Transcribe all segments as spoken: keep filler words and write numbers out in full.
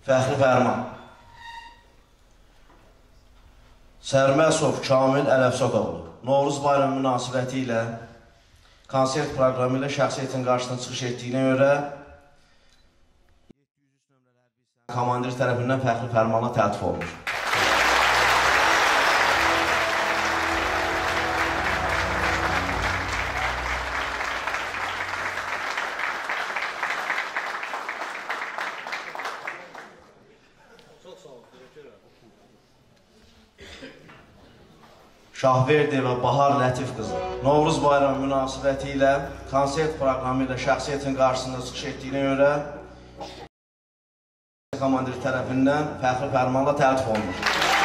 Fəxri Fərman, Sərməsov Kamil Ələfsadoğlu, Novruz bayramı münasibəti ilə konsert proqramı ilə şəxsiyyətin qarşısına çıxış etdiyinə görə komandir tərəfindən Fəxri Fərmanla təltif olunur. Şahverdiyeva Bahar Lətif qızı, Novruz bayramı münasibəti ilə konsert proqramı ilə şəxsiyyətin qarşısında çıxış etdiyinə görə komandir tərəfindən Fəxri Fərmanla təltif olunur.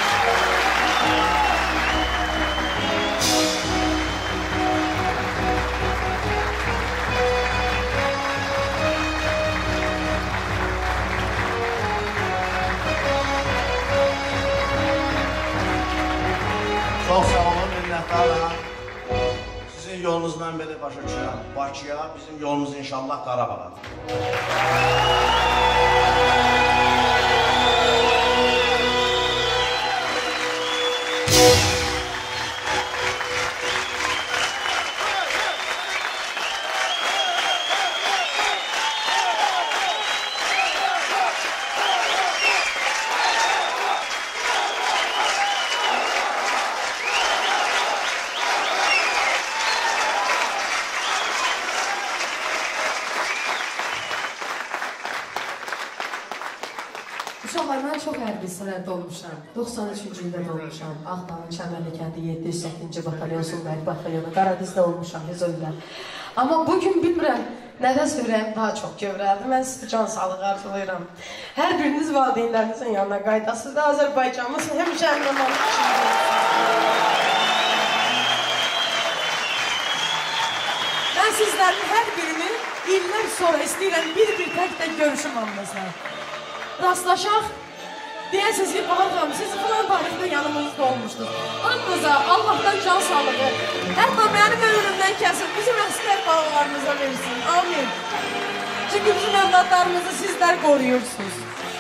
Çox sağ olun, minnətdarım. Sizin yolunuzdan belə başa düşürəm Bakıya, bizim yolumuz inşallah Qarabağa. Uşaqlar, mən çox hərbi hissələrdə olmuşam. doxsan üçüncü ildə olmuşam. Ağdamın Çəmərli kəndi yeddi yüz səkizinci batalyon, Sumqayıt batalyonu, Qaradizdə olmuşam, Hüzöylər. Amma bugün bilmirəm, nədəsə ürəyim daha çox gövrəldi. Mən sizi can sağlığı arzulayıram. Hər biriniz valideynlərinizin yanına qaydasınız da Azərbaycanımız həmişə əmrəmanlıq içində. Mən sizlərin hər birini illər sonra istəyirəm bir-bir tək-tək görüşüm anlasına. Rastlaşaq, deyəsiniz ki, bakalım, siz filan tarixdə yanımızda olmuşdur. Hamınıza Allah'tan can sağlığı, hətta mənim ölümümdən kəsib, bizim əskər bağlarımıza versin. Amin. Çünki bizim evlatlarımızı sizlər qoruyursunuz.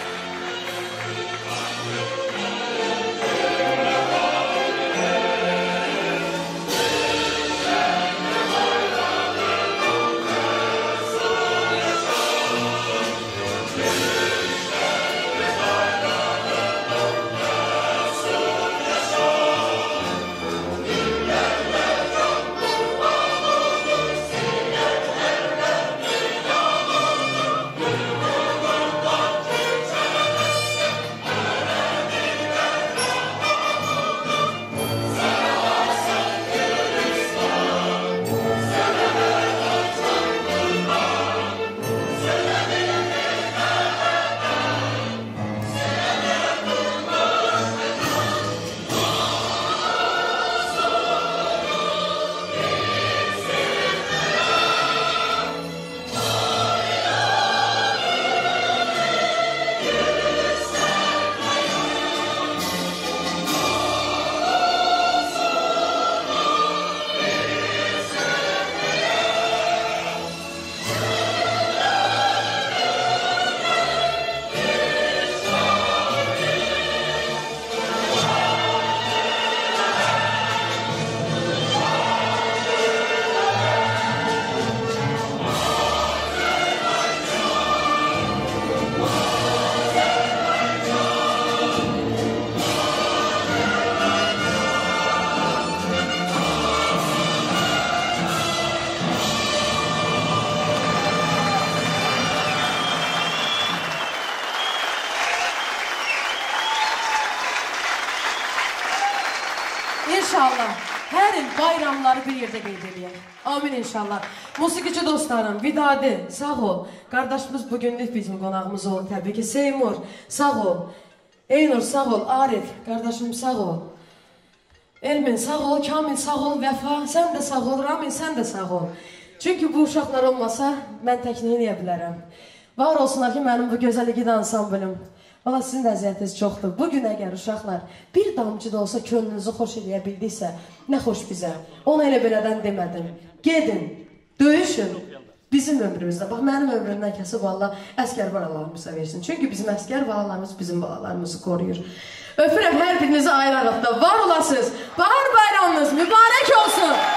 İnşallah hər il bayramları bir yerdə qeyd edəyək. Amin inşallah. Musiqici dostlarım, Vidadi, sağ ol. Qardaşımız bugünlük bizim qonağımız oldu təbii ki. Seymur, sağ ol. Eynur, sağ ol. Arif, qardaşım, sağ ol. Elmin, sağ ol. Kamil, sağ ol. Vəfa, sən də sağ ol. Ramin, sən də sağ ol. Çünki bu uşaqlar olmasa, mən tək neyləyə bilərəm. Var olsunlar ki, mənim bu gözəl igid ansamblim. Valla sizin əziyyətiniz çoxdur. Bugün əgər uşaqlar bir damcı da olsa könlünüzü xoş eləyə bildiysə, nə xoş bizə. Onu elə belədən demədim. Gedin, döyüşün, bizim ömrümüzdə, bax mənim ömrümdən kəsib Allah əskər balalarımıza versin. Çünki bizim əskər balalarımız bizim balalarımızı qoruyur. Öpürəm hər birinizi ayrı-ayrılıqda. Var olasınız. Bahar bayramınız mübarək olsun.